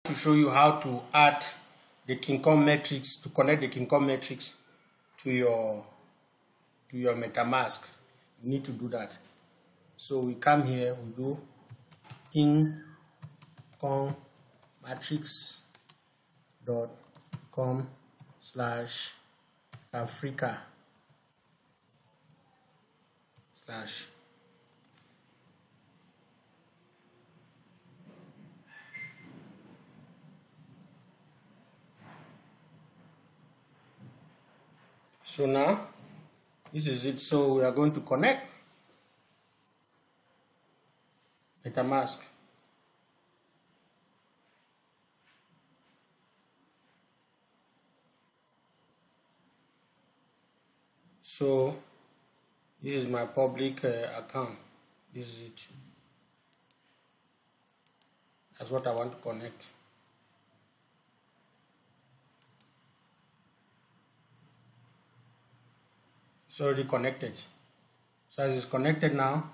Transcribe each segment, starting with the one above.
to show you how to add the King Kong metrics, to connect the King Kong metrics to your MetaMask. You need to do that. So we come here, we do King Kong matrix.com/Africa/ So now this is it. So we are going to connect MetaMask. So this is my public account. This is it. That's what I want to connect. It's already connected. So as it's connected now,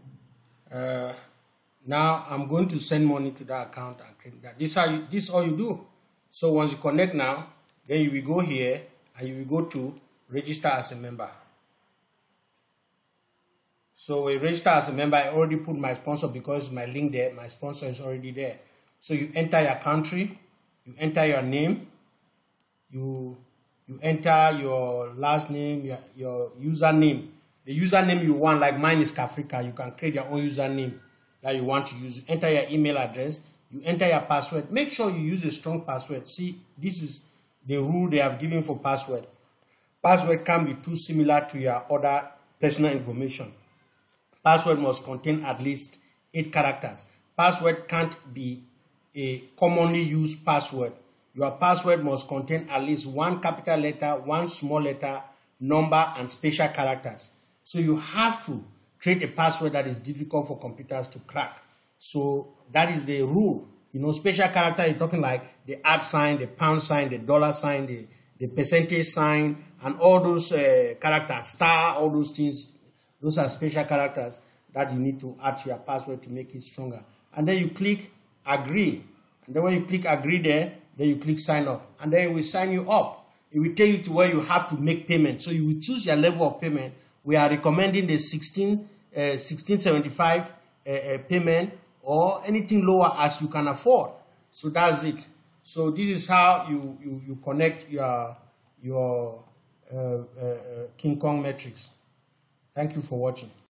now I'm going to send money to that account and create that. This is all you do. So once you connect now, then you will go here and you will go to register as a member. So when you register as a member, I already put my sponsor because my link there, my sponsor is already there. So you enter your country, you enter your name, you enter your last name, your username. The username you want, like mine is Kafrika, you can create your own username that you want to use. You enter your email address, you enter your password. Make sure you use a strong password. See, this is the rule they have given for password. Password can't be too similar to your other personal information. Password must contain at least 8 characters. Password can't be a commonly used password. Your password must contain at least 1 capital letter, 1 small letter, number, and special characters. So you have to create a password that is difficult for computers to crack. So that is the rule. You know, special character, you're talking like the @ sign, the pound sign, the dollar sign, the percentage sign, and all those characters, star, all those things. Those are special characters that you need to add to your password to make it stronger. And then you click agree. And then when you click agree there, then you click sign up. And then it will sign you up. It will take you to where you have to make payment. So you will choose your level of payment. We are recommending the 1675 payment or anything lower as you can afford. So that's it. So this is how you connect your King Kong metrics. Thank you for watching.